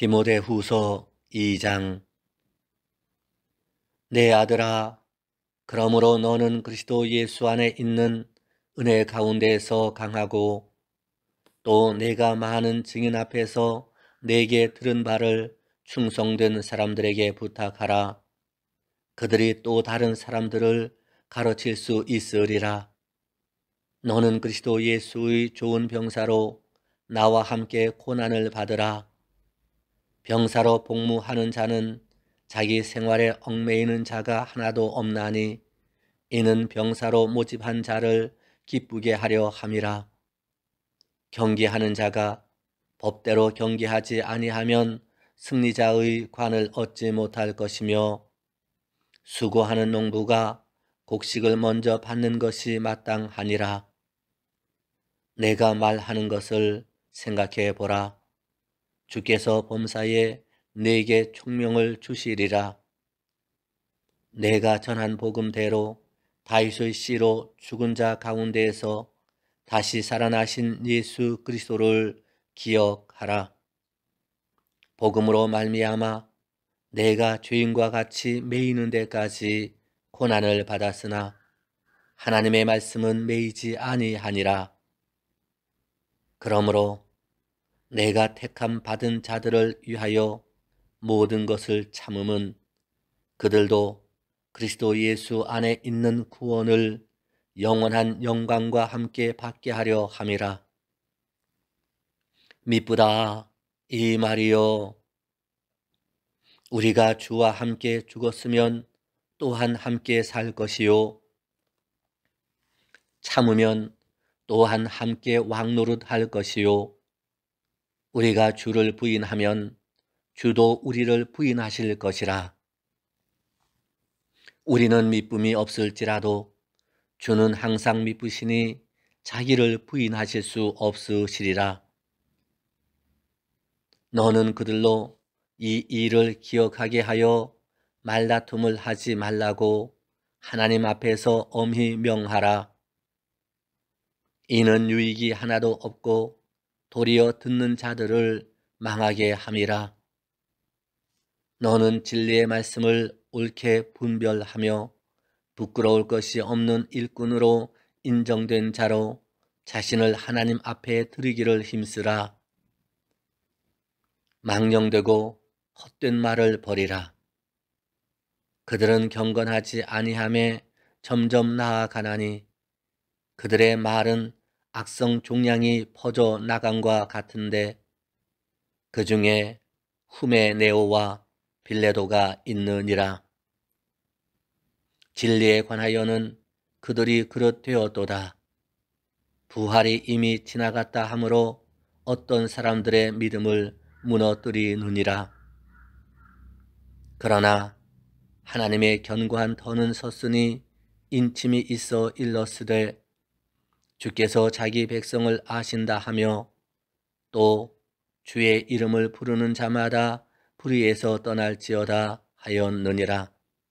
디모데후서 2장. 내 아들아, 그러므로 너는 그리스도 예수 안에 있는 은혜 가운데에서 강하고 또 내가 많은 증인 앞에서 내게 들은 바를 충성된 사람들에게 부탁하라. 그들이 또 다른 사람들을 가르칠 수 있으리라. 너는 그리스도 예수의 좋은 병사로 나와 함께 고난을 받으라. 병사로 복무하는 자는 자기 생활에 얽매이는 자가 하나도 없나니 이는 병사로 모집한 자를 기쁘게 하려 함이라. 경기하는 자가 법대로 경기하지 아니하면 승리자의 관을 얻지 못할 것이며, 수고하는 농부가 곡식을 먼저 받는 것이 마땅하니라. 내가 말하는 것을 생각해 보라. 주께서 범사에 내게 총명을 주시리라. 내가 전한 복음대로 다윗의 씨로 죽은 자 가운데에서 다시 살아나신 예수 그리스도를 기억하라. 복음으로 말미암아 내가 죄인과 같이 매이는 데까지 고난을 받았으나 하나님의 말씀은 매이지 아니하니라. 그러므로 내가 택함 받은 자들을 위하여 모든 것을 참음은 그들도 그리스도 예수 안에 있는 구원을 영원한 영광과 함께 받게 하려 함이라. 미쁘다 이 말이요, 우리가 주와 함께 죽었으면 또한 함께 살 것이요, 참으면 또한 함께 왕노릇 할 것이요, 우리가 주를 부인하면 주도 우리를 부인하실 것이라. 우리는 미쁨이 없을지라도 주는 항상 미쁘시니 자기를 부인하실 수 없으시리라. 너는 그들로 이 일을 기억하게 하여 말다툼을 하지 말라고 하나님 앞에서 엄히 명하라. 이는 유익이 하나도 없고 도리어 듣는 자들을 망하게 함이라. 너는 진리의 말씀을 옳게 분별하며 부끄러울 것이 없는 일꾼으로 인정된 자로 자신을 하나님 앞에 드리기를 힘쓰라. 망령되고 헛된 말을 버리라. 그들은 경건하지 아니함에 점점 나아가나니 그들의 말은 악성 종양이 퍼져 나감과 같은데 그 중에 후메네오와 빌레도가 있느니라. 진리에 관하여는 그들이 그릇되었도다. 부활이 이미 지나갔다 하므로 어떤 사람들의 믿음을 무너뜨리느니라. 그러나 하나님의 견고한 터는 섰으니 인침이 있어 일렀으되 주께서 자기 백성을 아신다 하며 또 주의 이름을 부르는 자마다 불의에서 떠날지어다 하였느니라.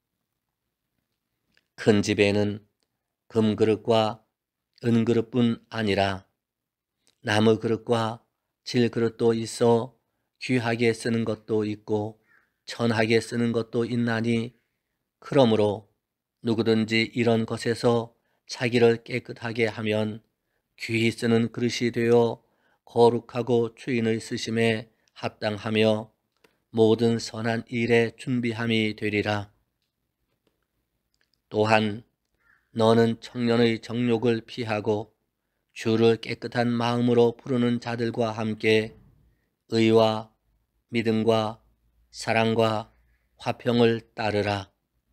큰 집에는 금그릇과 은그릇뿐 아니라 나무 그릇과 질그릇도 있어 귀하게 쓰는 것도 있고 천하게 쓰는 것도 있나니, 그러므로 누구든지 이런 것에서 자기를 깨끗하게 하면 귀히 쓰는 그릇이 되어 거룩하고 주인의 쓰심에 합당하며 모든 선한 일에 준비함이 되리라. 또한 너는 청년의 정욕을 피하고 주를 깨끗한 마음으로 부르는 자들과 함께 의와 믿음과 사랑과 화평을 따르라.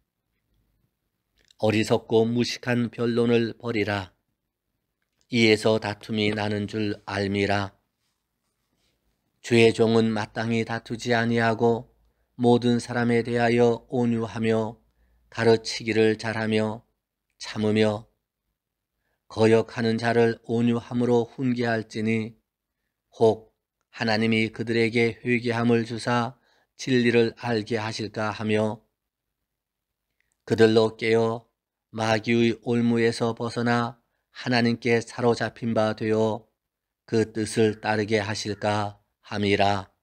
어리석고 무식한 변론을 버리라. 이에서 다툼이 나는 줄 알미라. 주의 종은 마땅히 다투지 아니하고 모든 사람에 대하여 온유하며 가르치기를 잘하며 참으며 거역하는 자를 온유함으로 훈계할지니 혹 하나님이 그들에게 회개함을 주사 진리를 알게 하실까 하며 그들로 깨어 마귀의 올무에서 벗어나 하나님께 사로잡힌 바 되어 그 뜻을 따르게 하실까 함이라.